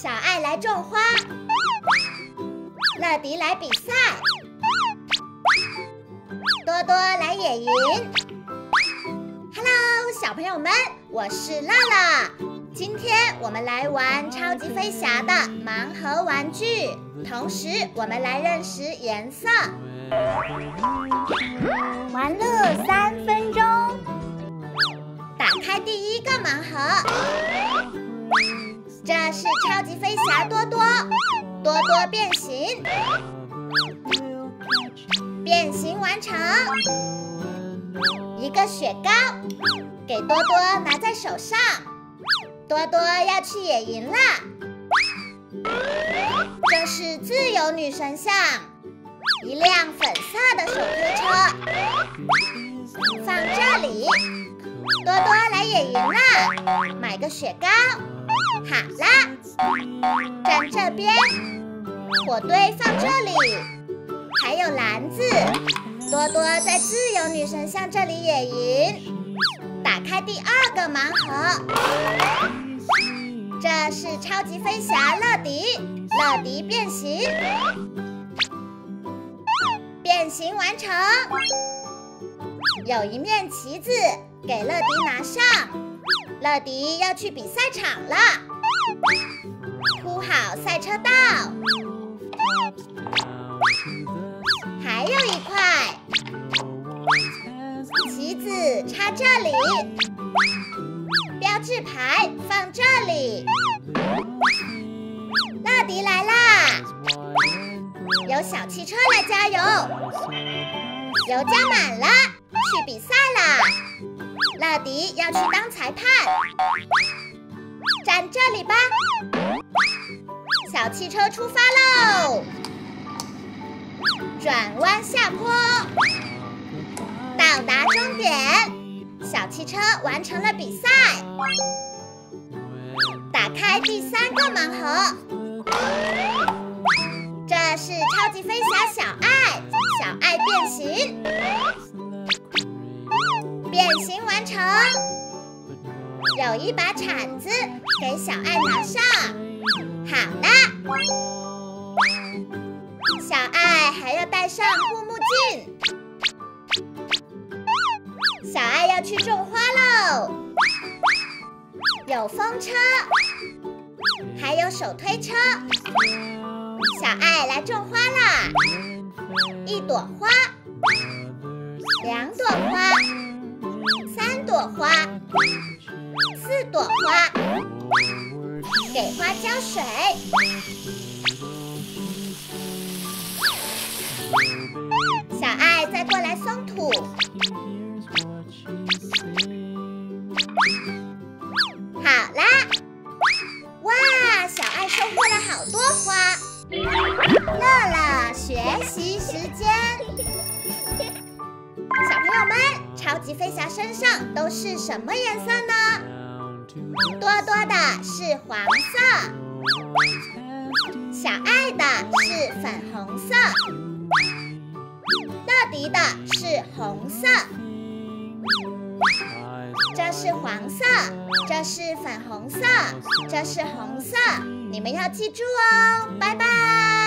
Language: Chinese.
小爱来种花，乐迪来比赛，多多来野营。Hello， 小朋友们，我是乐乐。今天我们来玩超级飞侠的盲盒玩具，同时我们来认识颜色。 玩乐3分钟。 打开第一个盲盒，这是超级飞侠多多，多多变形，变形完成。一个雪糕，给多多拿在手上。多多要去野营啦。这是自由女神像，一辆粉色的手推车，放这里。多多来野营啦，买个雪糕。好啦，站这边，火堆放这里，还有篮子。多多在自由女神像这里野营。打开第2个盲盒，这是超级飞侠乐迪，乐迪变形，变形完成。有一面旗子给乐迪拿上，乐迪要去比赛场了。铺好赛车道，还有一块旗子插这里，标志牌放这里。乐迪来啦，有小汽车来加油，油加满了，去比赛啦！乐迪要去当裁判，站这里吧。小汽车出发喽，转弯下坡，到达终点。小汽车完成了比赛。打开第3个盲盒，这是超级飞侠小爱，小爱变形，变形完成。有一把铲子给小爱拿上。好啦，小爱还要戴上护目镜。小爱要去种花喽，有风车，还有手推车。小爱来种花啦，1朵花，2朵花，3朵花，4朵花，给花浇水。小爱再过来松土。好啦，哇，小爱收获了好多花。乐乐学习时间。小朋友们，超级飞侠身上都是什么颜色呢？多多的是黄色，小爱的是粉红色，乐迪的是红色。这是黄色，这是粉红色，这是红色，你们要记住哦，拜拜。